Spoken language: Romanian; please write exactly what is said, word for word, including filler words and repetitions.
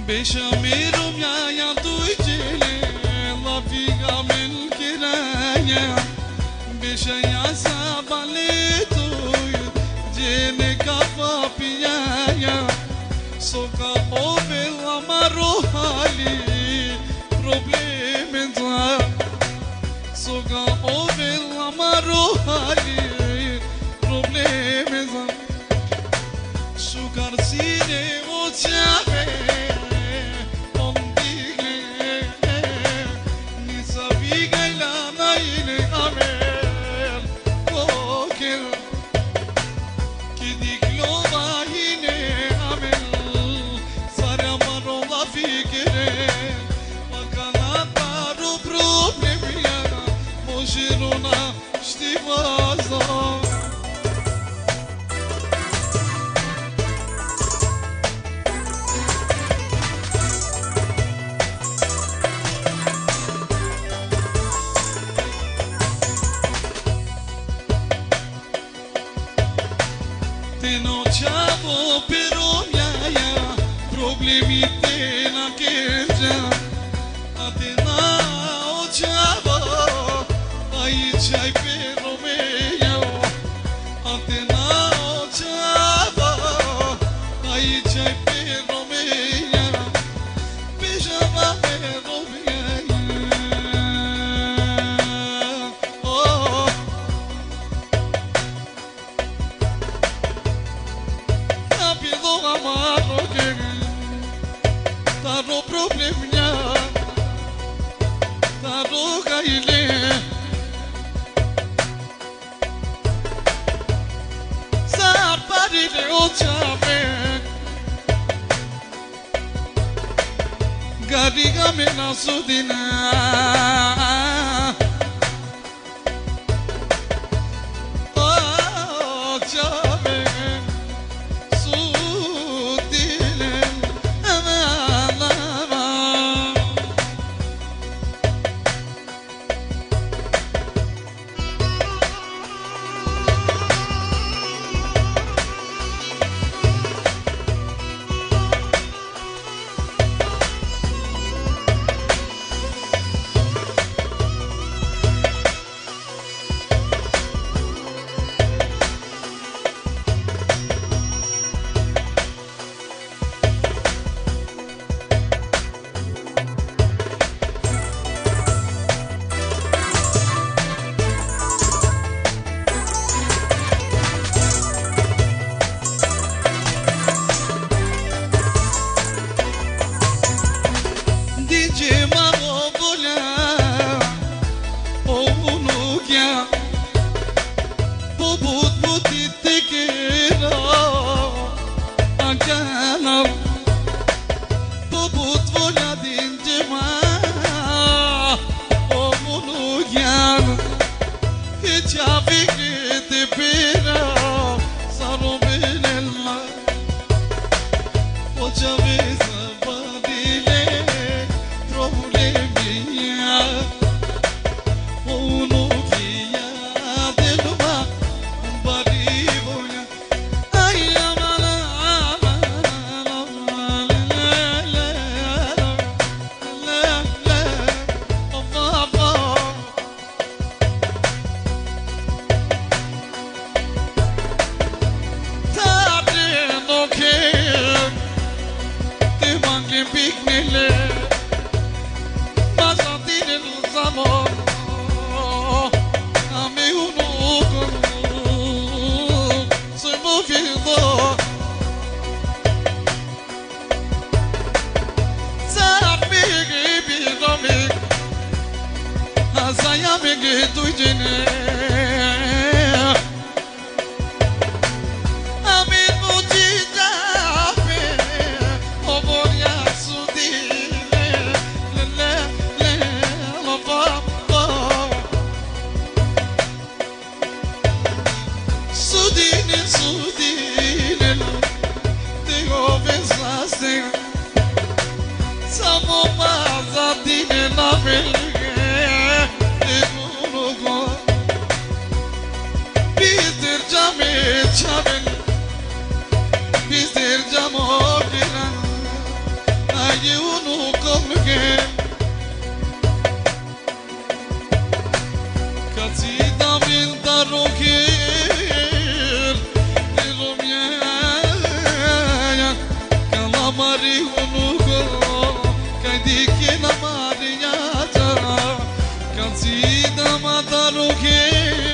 بشميرهم يا يا دوجلي الله فيها من كرايا بشيا ساباليتو جيني كفا بيايا سوكا اوفي لامارو حالي problemi da soga ove la marohali problemi da sugar sine oceane ondige ni sabiga la naile amel kokel kidi glova hine amel sara marola fikre Žiruna štivaza Te noćavo pero mjaja problemi te na kerja a te na oćavo aici ai pe Romeo Atena oceava aici ai pe Romeo pe java pe Romeo oh rapido amarro que taro problemia taro gaile Sarparile oceave Gariga mena sudina Oceave sudile amalama dedichi la Maria, Canzida Mataruche.